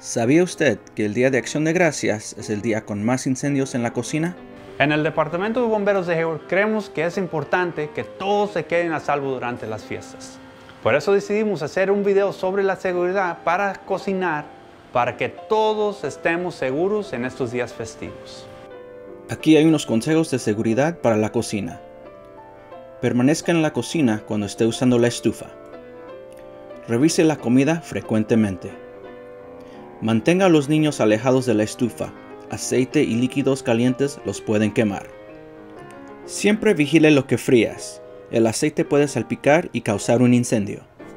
¿Sabía usted que el Día de Acción de Gracias es el día con más incendios en la cocina? En el Departamento de Bomberos de Hayward creemos que es importante que todos se queden a salvo durante las fiestas. Por eso decidimos hacer un video sobre la seguridad para cocinar, para que todos estemos seguros en estos días festivos. Aquí hay unos consejos de seguridad para la cocina. Permanezca en la cocina cuando esté usando la estufa. Revise la comida frecuentemente. Mantenga a los niños alejados de la estufa. Aceite y líquidos calientes los pueden quemar. Siempre vigile lo que frías. El aceite puede salpicar y causar un incendio.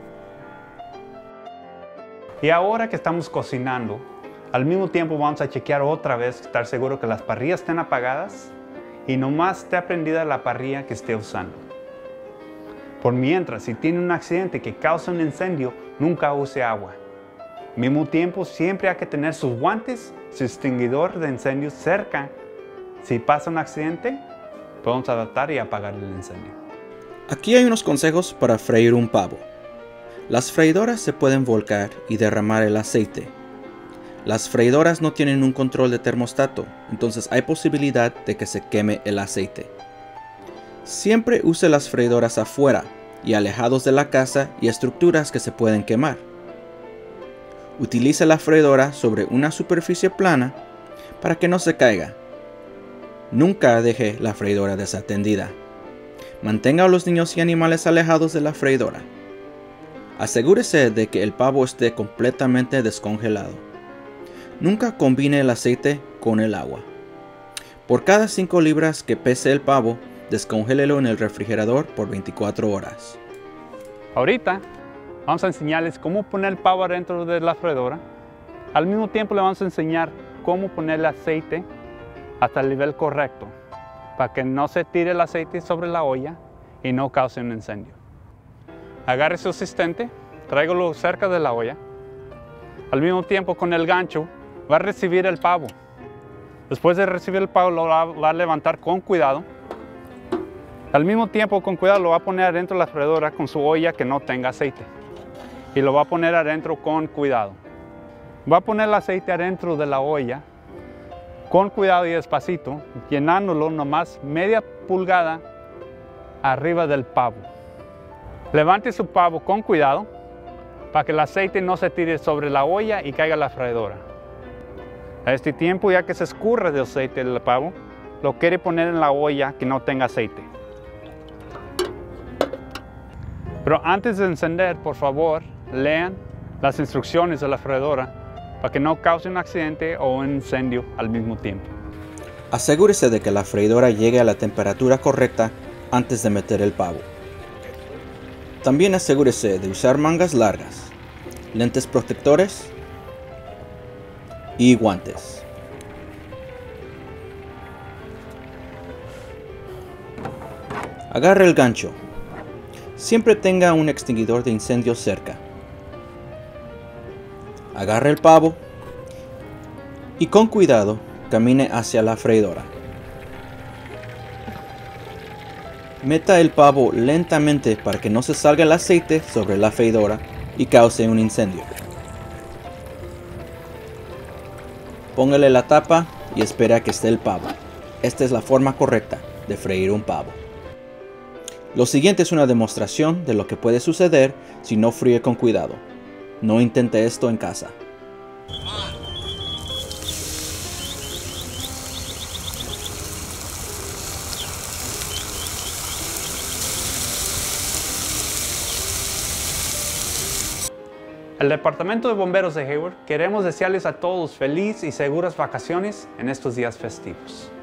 Y ahora que estamos cocinando, al mismo tiempo vamos a chequear otra vez, estar seguro que las parrillas estén apagadas y nomás esté prendida la parrilla que esté usando. Por mientras, si tiene un accidente que causa un incendio, nunca use agua. Al mismo tiempo, siempre hay que tener sus guantes, su extinguidor de incendios cerca. Si pasa un accidente, podemos adaptar y apagar el incendio. Aquí hay unos consejos para freír un pavo. Las freidoras se pueden volcar y derramar el aceite. Las freidoras no tienen un control de termostato, entonces hay posibilidad de que se queme el aceite. Siempre use las freidoras afuera y alejados de la casa y estructuras que se pueden quemar. Utilice la freidora sobre una superficie plana para que no se caiga. Nunca deje la freidora desatendida. Mantenga a los niños y animales alejados de la freidora. Asegúrese de que el pavo esté completamente descongelado. Nunca combine el aceite con el agua. Por cada 5 libras que pese el pavo, descongélelo en el refrigerador por 24 horas. Ahorita vamos a enseñarles cómo poner el pavo adentro de la freidora. Al mismo tiempo le vamos a enseñar cómo poner el aceite hasta el nivel correcto, para que no se tire el aceite sobre la olla y no cause un incendio. Agarre su asistente, tráigalo cerca de la olla. Al mismo tiempo con el gancho va a recibir el pavo. Después de recibir el pavo lo va a levantar con cuidado. Al mismo tiempo con cuidado lo va a poner adentro de la freidora con su olla que no tenga aceite. Y lo va a poner adentro con cuidado. Va a poner el aceite adentro de la olla con cuidado y despacito, llenándolo nomás media pulgada arriba del pavo. Levante su pavo con cuidado para que el aceite no se tire sobre la olla y caiga a la freidora. A este tiempo, ya que se escurre de aceite del pavo, lo quiere poner en la olla que no tenga aceite. Pero antes de encender, por favor, lean las instrucciones de la freidora para que no cause un accidente o un incendio al mismo tiempo. Asegúrese de que la freidora llegue a la temperatura correcta antes de meter el pavo. También asegúrese de usar mangas largas, lentes protectores y guantes. Agarre el gancho. Siempre tenga un extinguidor de incendios cerca. Agarre el pavo y con cuidado camine hacia la freidora. Meta el pavo lentamente para que no se salga el aceite sobre la freidora y cause un incendio. Póngale la tapa y espere a que esté el pavo. Esta es la forma correcta de freír un pavo. Lo siguiente es una demostración de lo que puede suceder si no fríe con cuidado. No intente esto en casa. El Departamento de Bomberos de Hayward queremos desearles a todos felices y seguras vacaciones en estos días festivos.